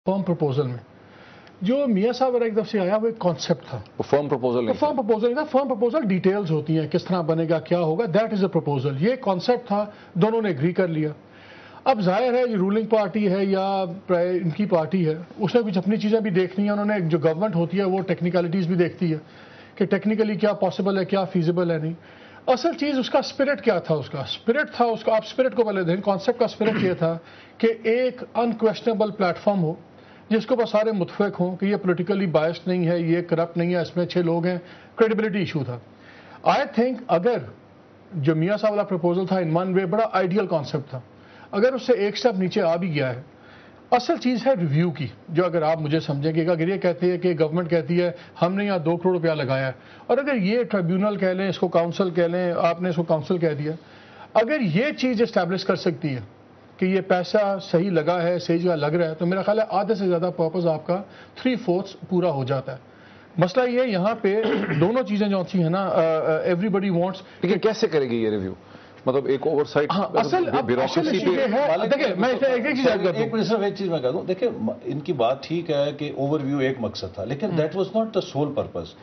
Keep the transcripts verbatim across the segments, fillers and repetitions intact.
فرم proposal میں جو میاں صاحب اور ایک دفعہ سے آیا وہ ایک کانسیپٹ تھا. فرم پرپوزل نہیں فرم پرپوزل نہیں تھا. فرم پرپوزل ڈیٹیلز ہوتی ہیں کس طرح بنے گا کیا ہوگا, دیٹ از اے پرپوزل. یہ کانسیپٹ تھا, دونوں نے ایگری کر لیا. اب ظاہر ہے یہ رولنگ پارٹی ہے یا ان کی پارٹی ہے, اس نے کچھ اپنی چیزیں بھی دیکھنی ہیں. انہوں نے جو گورنمنٹ ہوتی ہے وہ ٹیکنیکلٹیز بھی دیکھتی ہے کہ ٹیکنیکلی کیا پاسبل ہے کیا فیزیبل ہے نہیں. اصل چیز اس کا اسپرٹ کیا تھا, اس کا اسپرٹ تھا اس کا آپ اسپرٹ کو پہلے دیکھیں. کانسیپٹ کا اسپرٹ یہ تھا کہ ایک انکویشنیبل پلیٹ فارم ہو جس کو بس سارے متفق ہوں کہ یہ پولیٹیکلی بائسڈ نہیں ہے, یہ کرپٹ نہیں ہے, اس میں چھ لوگ ہیں. کریڈیبلٹی ایشو تھا. آئی تھنک اگر جو میاں صاحب والا پرپوزل تھا ان ون وے بڑا آئیڈیل کانسیپٹ تھا, اگر اس سے ایک سٹیپ نیچے آ بھی گیا ہے. اصل چیز ہے ریویو کی, جو اگر آپ مجھے سمجھیں کہ اگر یہ کہتے ہیں کہ گورنمنٹ کہتی ہے ہم نے یہاں دو کروڑ روپیہ لگایا ہے, اور اگر یہ ٹریبیونل کہہ لیں, اس کو کاؤنسل کہہ لیں, آپ نے اس کو کاؤنسل کہہ دیا, اگر یہ چیز اسٹیبلش کر سکتی ہے کہ یہ پیسہ صحیح لگا ہے, صحیح جگہ لگ رہا ہے, تو میرا خیال ہے آدھے سے زیادہ پرپز آپ کا تھری فورتھس پورا ہو جاتا ہے. مسئلہ یہ یہاں پہ دونوں چیزیں جو سی ہیں نا, ایوری بڈی وانٹس. لیکن کیسے کرے گی یہ ریویو؟ مطلب ایک اوور سائٹ بیوروکریسی پہ. دیکھیں میں ایک منٹ صرف ایک چیز میں کہہ دوں, دیکھیں ان کی بات ٹھیک ہے کہ اوور ویو ایک مقصد تھا, لیکن that was not the sole purpose.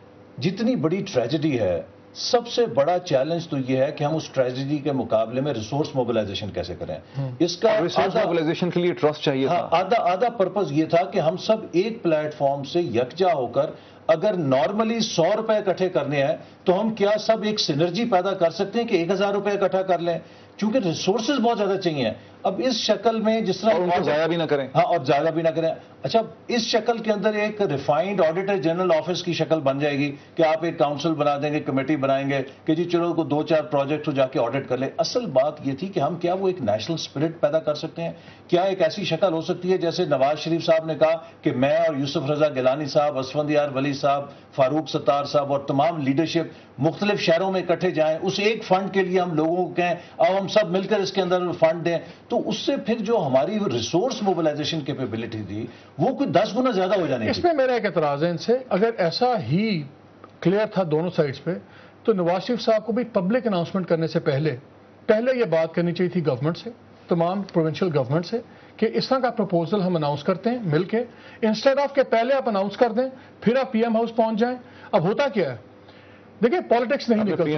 جتنی بڑی ٹریجڈی ہے, سب سے بڑا چیلنج تو یہ ہے کہ ہم اس ٹریجڈی کے مقابلے میں ریسورس موبلائزیشن کیسے کریں. اس کا ریسورس موبلائزیشن کے لیے ٹرسٹ چاہیے تھا. آدھا آدھا پرپز یہ تھا کہ ہم سب ایک پلیٹ فارم سے یکجا ہو کر اگر نارملی سو روپے اکٹھے کرنے ہیں تو ہم کیا سب ایک سینرجی پیدا کر سکتے ہیں کہ ایک ہزار روپے اکٹھا کر لیں, کیونکہ ریسورسز بہت زیادہ چاہیے. اب اس شکل میں جس طرح ان کو ضائع بھی نہ کریں. ہاں, اور ضائع بھی نہ کریں. اچھا, اس شکل کے اندر ایک ریفائنڈ آڈیٹر جنرل آفس کی شکل بن جائے گی کہ آپ ایک کاؤنسل بنا دیں گے, کمیٹی بنائیں گے کہ جی چلو کو دو چار پروجیکٹ ہو جا کے آڈٹ کر لیں. اصل بات یہ تھی کہ ہم کیا وہ ایک نیشنل اسپرٹ پیدا کر سکتے ہیں, کیا ایک ایسی شکل ہو سکتی ہے جیسے نواز شریف صاحب نے کہا کہ میں اور یوسف رضا گیلانی صاحب, اسفندیار ولی صاحب, فاروق ستار صاحب اور تمام لیڈرشپ مختلف شہروں میں اکٹھے جائیں, اس ایک فنڈ کے لیے ہم لوگوں کو کہیں اب ہم سب مل کر اس کے اندر فنڈ دیں. تو اس سے پھر جو ہماری ریسورس موبلائزیشن کیپیبلٹی تھی وہ کوئی دس گنا زیادہ ہو جانے. اس میں میرا ایک اعتراض ہے ان سے, اگر ایسا ہی کلیئر تھا دونوں سائڈز پہ تو نواز شریف صاحب کو بھی پبلک اناؤنسمنٹ کرنے سے پہلے پہلے یہ بات کرنی چاہیے تھی گورنمنٹ سے, تمام پروونشل گورنمنٹ سے, کہ اس طرح کا پروپوزل ہم اناؤنس کرتے ہیں مل کے, انسٹیڈ آف کہ پہلے آپ اناؤنس کر دیں پھر آپ پی ایم ہاؤس پہنچ جائیں. اب ہوتا کیا ہے, دیکھیں پالیٹکس نہیں نکلتی.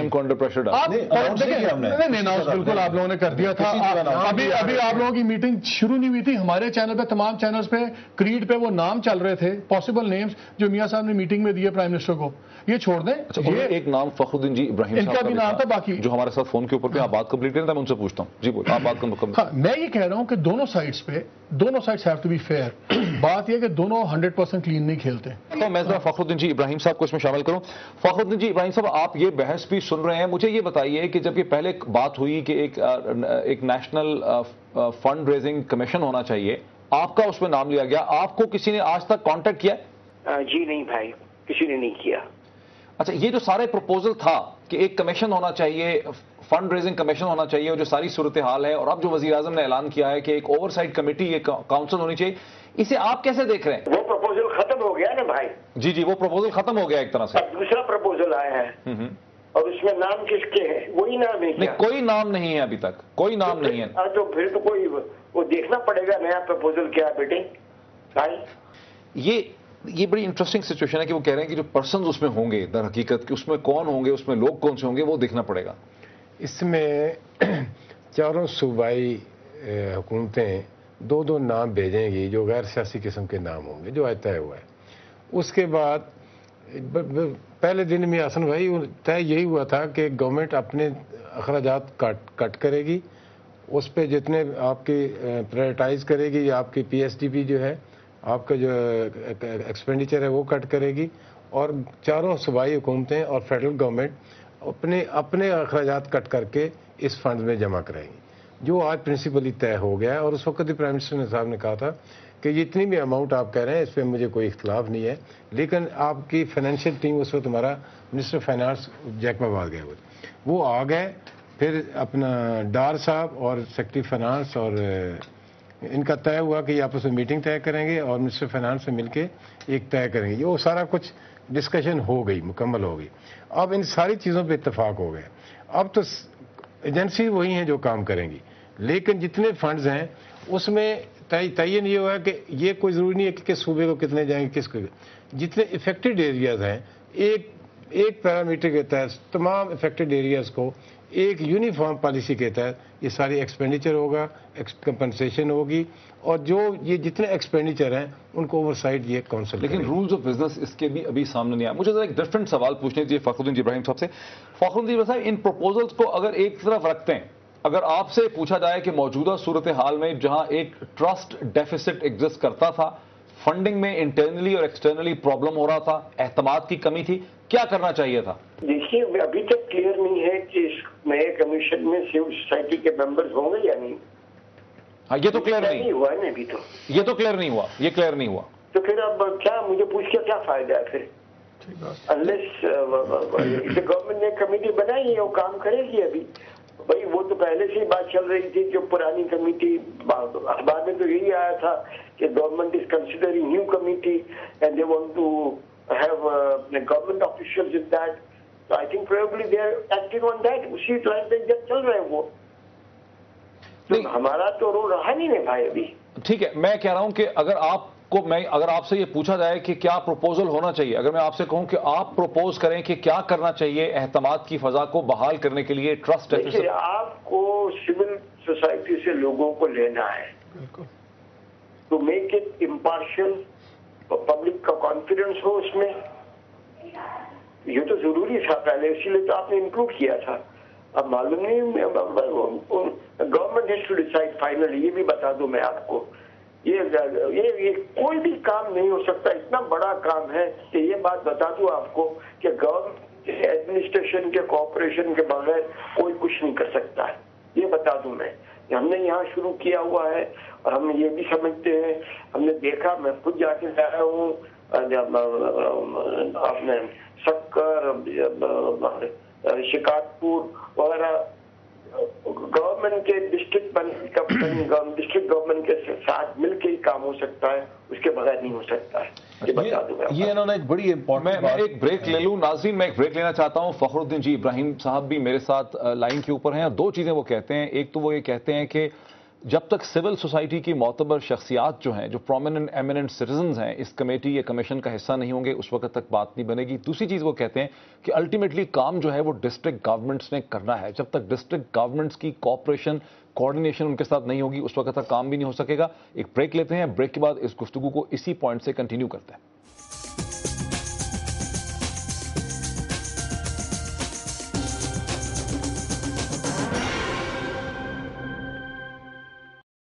بالکل آپ لوگوں نے کر دیا تھا. ابھی ابھی آپ لوگوں کی میٹنگ شروع نہیں ہوئی تھی, ہمارے چینل پہ تمام چینلز پہ کریڈ پہ وہ نام چل رہے تھے, پاسبل نیمز جو میاں صاحب نے میٹنگ میں دیے پرائم منسٹر کو. یہ چھوڑ دیں. یہ ایک نام فخر الدین جی ابراہیم ان کا بھی نام تھا, باقی جو ہمارے ساتھ فون کے اوپر پہ آپ بات کمپلیٹ کریں, میں ان سے پوچھتا ہوں. جی بول, آپ بات ہاں, میں یہ کہہ رہا ہوں کہ دونوں سائڈس پہ دونوں sides have to be fair. بات یہ کہ دونوں ہنڈریڈ پرسینٹ کلین نہیں کھیلتے. تو میں ذرا فخر الدین جی ابراہیم صاحب کو اس میں شامل کروں. فخر الدین جی ابراہیم صاحب, آپ یہ بحث بھی سن رہے ہیں, مجھے یہ بتائیے کہ جب یہ پہلے بات ہوئی کہ ایک ایک نیشنل فنڈ ریزنگ کمیشن ہونا چاہیے, آپ کا اس میں نام لیا گیا, آپ کو کسی نے آج تک کانٹیکٹ کیا؟ جی نہیں بھائی, کسی نے نہیں کیا. اچھا, یہ جو سارے پروپوزل تھا کہ ایک کمیشن ہونا چاہیے, فنڈ ریزنگ کمیشن ہونا چاہیے, اور جو ساری صورتحال ہے, اور اب جو وزیر اعظم نے اعلان کیا ہے کہ ایک اوور سائٹ کمیٹی, ایک کاؤنسل ہونی چاہیے, اسے آپ کیسے دیکھ رہے ہیں؟ وہ پروپوزل ختم ہو گیا نا بھائی. جی جی, وہ پروپوزل ختم ہو گیا ایک طرح سے. اب دوسرا پروپوزل آیا ہے اور اس میں نام کس کے ہیں, وہی نام ہے. نہیں, کوئی نام نہیں ہے ابھی تک, کوئی نام نہیں ہے. تو پھر تو کوئی وہ دیکھنا پڑے گا نیا پروپوزل کیا ہے بیٹے بھائی. یہ یہ بڑی انٹرسٹنگ سچویشن ہے کہ وہ کہہ رہے ہیں کہ جو پرسنز اس میں ہوں گے, در حقیقت کہ اس میں کون ہوں گے, اس میں لوگ کون سے ہوں گے, وہ دیکھنا پڑے گا. اس میں چاروں صوبائی حکومتیں دو دو نام بھیجیں گی جو غیر سیاسی قسم کے نام ہوں گے, جو آج طے ہوا ہے. اس کے بعد پہلے دن میں حسن بھائی طے یہی ہوا تھا کہ گورنمنٹ اپنے اخراجات کٹ کٹ کرے گی, اس پہ جتنے آپ کی پرائرٹائز کرے گی, یا آپ کی پی ایس ڈی پی جو ہے, آپ کا جو ایکسپینڈیچر ہے وہ کٹ کرے گی, اور چاروں صوبائی حکومتیں اور فیڈرل گورنمنٹ اپنے اپنے اخراجات کٹ کر کے اس فنڈ میں جمع کرائیں گی, جو آج پرنسپلی طے ہو گیا ہے. اور اس وقت ہی پرائم منسٹر صاحب نے کہا تھا کہ جتنی بھی اماؤنٹ آپ کہہ رہے ہیں اس پہ مجھے کوئی اختلاف نہیں ہے, لیکن آپ کی فائنینشیل ٹیم, اس وقت ہمارا منسٹر فائنانس جیک آباد گئے ہوئے, وہ آ گئے. پھر اپنا ڈار صاحب اور سیکرٹری فائنانس اور ان کا طے ہوا کہ یہ آپس میں میٹنگ طے کریں گے اور منسٹر فائنانس سے مل کے ایک طے کریں گے. وہ سارا کچھ ڈسکشن ہو گئی, مکمل ہو گئی. اب ان ساری چیزوں پہ اتفاق ہو گیا. اب تو ایجنسی وہی ہیں جو کام کریں گی, لیکن جتنے فنڈز ہیں اس میں تعین یہ ہوا ہے کہ یہ کوئی ضروری نہیں ہے کہ کس صوبے کو کتنے جائیں گے، کس کو جتنے افیکٹڈ ایریاز ہیں ایک ایک پیرامیٹر کے تحت تمام افیکٹڈ ایریاز کو ایک یونیفارم پالیسی کے تحت یہ ساری ایکسپینڈیچر ہوگا، کمپنسیشن ہوگی، اور جو یہ جتنے ایکسپینڈیچر ہیں ان کو اوور سائٹ یہ کونسل. لیکن رولز آف بزنس اس کے بھی ابھی سامنے نہیں آیا. مجھے ذرا ایک ڈفرنٹ سوال پوچھنے دیجیے فخر الدین جی ابراہیم صاحب سے. فخر الدین صاحب ان پروپوزلز کو اگر ایک طرف رکھتے ہیں، اگر آپ سے پوچھا جائے کہ موجودہ صورتحال میں جہاں ایک ٹرسٹ ڈیفیسٹ ایگزسٹ کرتا تھا، فنڈنگ میں انٹرنلی اور ایکسٹرنلی پرابلم ہو رہا تھا، اعتماد کی کمی تھی، کیا کرنا چاہیے تھا؟ دیکھیے ابھی تک کلیئر نہیں ہے کہ اس نئے کمیشن میں سول سوسائٹی کے ممبرز ہوں گے یا نہیں. ہاں یہ تو کلیئر نہیں ہوا ہے نا ابھی تو، یہ تو کلیئر نہیں ہوا، یہ کلیئر نہیں ہوا. تو پھر اب کیا مجھے پوچھ کے کیا فائدہ ہے پھر؟ انلیس گورنمنٹ نے کمیٹی بنائی ہے وہ کام کرے گی. ابھی بھائی وہ تو پہلے سے ہی بات چل رہی تھی جو پرانی کمیٹی، اخبار میں تو یہی آیا تھا کہ government is considering new committee and they want to have government officials in that. So I think probably they are acting on that. اسی لائن پہ جب چل رہے ہیں وہ، تو ہمارا تو رول رہا نہیں ہے بھائی ابھی. ٹھیک ہے، میں کہہ رہا ہوں کہ اگر آپ کو میں اگر آپ سے یہ پوچھا جائے کہ کیا پروپوزل ہونا چاہیے، اگر میں آپ سے کہوں کہ آپ پروپوز کریں کہ کیا کرنا چاہیے اعتماد کی فضا کو بحال کرنے کے لیے ٹرسٹ ڈیفیسٹ. آپ کو سول سوسائٹی سے لوگوں کو لینا ہے to make it impartial, public کا کانفیڈنس ہو اس میں. یہ تو ضروری تھا پہلے، اسی لیے تو آپ نے انکلوڈ کیا تھا. اب معلوم نہیں، government has to decide finally. یہ بھی بتا دوں میں آپ کو، یہ کوئی بھی کام نہیں ہو سکتا، اتنا بڑا کام ہے کہ یہ بات بتا دوں آپ کو کہ گورنمنٹ ایڈمنسٹریشن کے کوآپریشن کے بغیر کوئی کچھ نہیں کر سکتا ہے. یہ بتا دوں میں، ہم نے یہاں شروع کیا ہوا ہے اور ہم یہ بھی سمجھتے ہیں، ہم نے دیکھا، میں خود جا کے آیا ہوں، آپ نے سکر، شکارپور وغیرہ گورنمنٹ کے ڈسٹرکٹ ڈسٹرکٹ گورنمنٹ کے ساتھ مل کے ہی کام ہو سکتا ہے، اس کے بغیر نہیں ہو سکتا ہے. یہ انہوں نے ایک بڑی امپورٹنٹ، میں ایک بریک لے لوں. ناظرین میں ایک بریک لینا چاہتا ہوں. فخر الدین جی ابراہیم صاحب بھی میرے ساتھ لائن کے اوپر ہیں. دو چیزیں وہ کہتے ہیں. ایک تو وہ یہ کہتے ہیں کہ جب تک سول سوسائٹی کی معتبر شخصیات جو ہیں، جو پرومیننٹ ایمیننٹ سٹیزنز ہیں، اس کمیٹی یا کمیشن کا حصہ نہیں ہوں گے، اس وقت تک بات نہیں بنے گی. دوسری چیز وہ کہتے ہیں کہ الٹیمیٹلی کام جو ہے وہ ڈسٹرکٹ گورنمنٹس نے کرنا ہے. جب تک ڈسٹرکٹ گورنمنٹس کی کوآپریشن، کوآرڈینیشن ان کے ساتھ نہیں ہوگی، اس وقت تک کام بھی نہیں ہو سکے گا. ایک بریک لیتے ہیں، بریک کے بعد اس گفتگو کو اسی پوائنٹ سے کنٹینیو کرتے ہیں.